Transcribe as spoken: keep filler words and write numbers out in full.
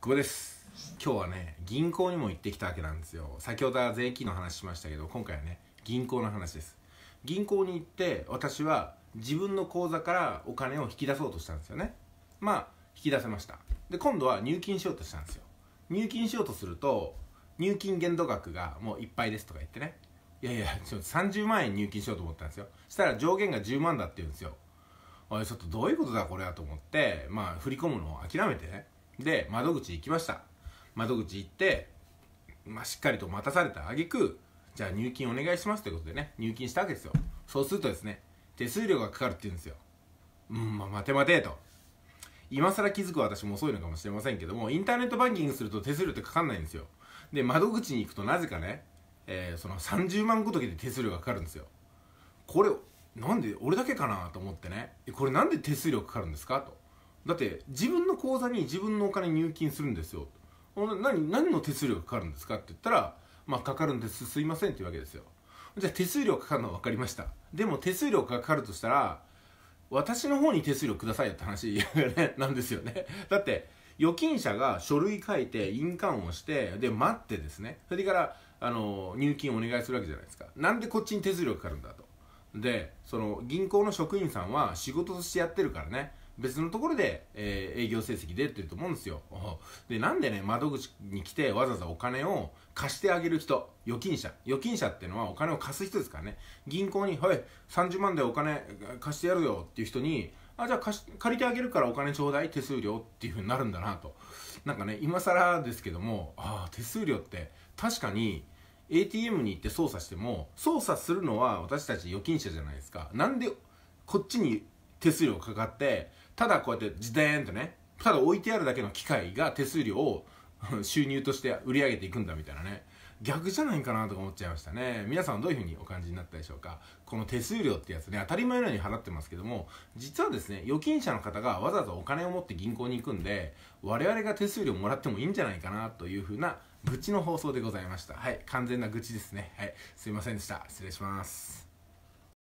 久保です。今日はね、銀行にも行ってきたわけなんですよ。先ほどは税金の話しましたけど、今回はね、銀行の話です。銀行に行って私は自分の口座からお金を引き出そうとしたんですよね。まあ引き出せました。で今度は入金しようとしたんですよ。入金しようとすると、入金限度額がもういっぱいですとか言ってね、いやいやちょっとさんじゅうまんえん入金しようと思ったんですよ。そしたら上限がじゅうまんだって言うんですよ。おいちょっとどういうことだこれはと思って、まあ振り込むのを諦めてね、で窓口行きました。窓口行って、まあ、しっかりと待たされた挙句、じゃあ入金お願いしますということでね、入金したわけですよ。そうするとですね、手数料がかかるって言うんですよ。うんまあ待て待てと、今更気づく私も遅いのかもしれませんけども、インターネットバンキングすると手数料ってかかんないんですよ。で窓口に行くとなぜかね、えー、そのさんじゅうまんごときで手数料がかかるんですよ。これなんで俺だけかなと思ってね、これなんで手数料かかるんですかと。だって自分の口座に自分のお金入金するんですよ。何何の手数料がかかるんですかって言ったら、まあかかるんですすいませんっていうわけですよ。じゃあ手数料かかるのは分かりました。でも手数料がかかるとしたら私の方に手数料くださいよって話なんですよね。だって預金者が書類書いて印鑑をしてで待ってですね、それからあの入金をお願いするわけじゃないですか。なんでこっちに手数料かかるんだと。でその銀行の職員さんは仕事としてやってるからね、別のところで、えー、営業成績出てると思うんですよ。でなんでね、窓口に来てわざわざお金を貸してあげる人、預金者預金者っていうのはお金を貸す人ですからね。銀行に「はいさんじゅうまんでお金貸してやるよ」っていう人に「あじゃあ貸し借りてあげるからお金ちょうだい手数料」っていうふうになるんだなと。なんかね今更ですけども、ああ手数料って確かにエーティーエム に行って操作しても操作するのは私たち預金者じゃないですか。なんでこっちに手数料かかってただこうやって自転とね、ただ置いてあるだけの機械が手数料を収入として売り上げていくんだみたいなね、逆じゃないかなとか思っちゃいましたね。皆さんどういうふうにお感じになったでしょうか。この手数料ってやつね、当たり前のように払ってますけども、実はですね預金者の方がわざわざお金を持って銀行に行くんで、我々が手数料もらってもいいんじゃないかなというふうな愚痴の放送でございました。はい、完全な愚痴ですね。はい、すいませんでした。失礼します。